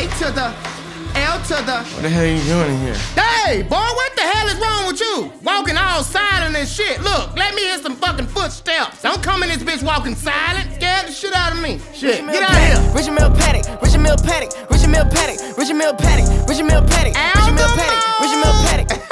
to the L to the. What the hell are you doing in here? Hey, boy, what the hell is wrong with you? Walking all silent and shit. Look, let me hear some fucking footsteps. Don't come in this bitch walking silent. Scare the shit out of me. Shit, get out of here. Richard Mill Paddock, Richard Mill Paddock, Richard Mill Paddock, Richard Mill Paddock, Richard Mill Paddock, Richard Mill Paddock, Richard Mill Paddock.